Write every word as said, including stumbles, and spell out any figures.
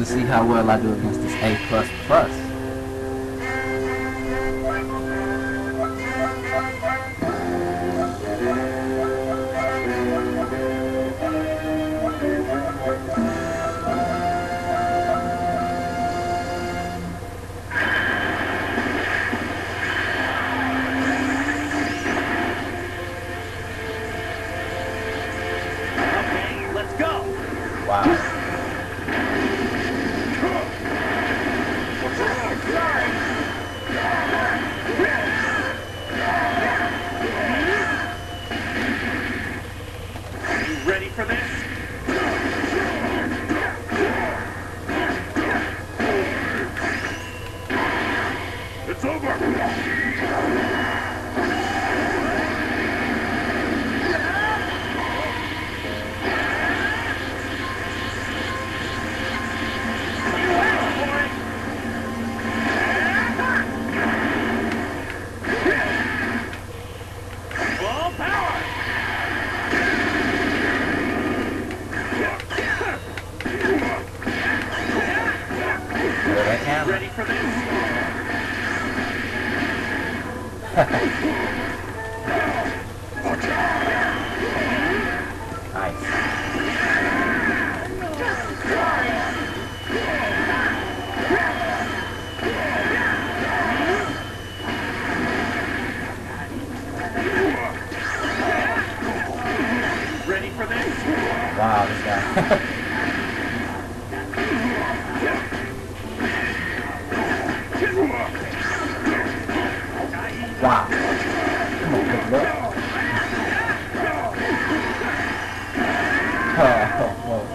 to see how well I do against this A plus plus. Ready for this? It's over! Ready for this? Nice. Ready for this? Wow, this guy. Wow. Come on, good luck. Oh, oh, oh.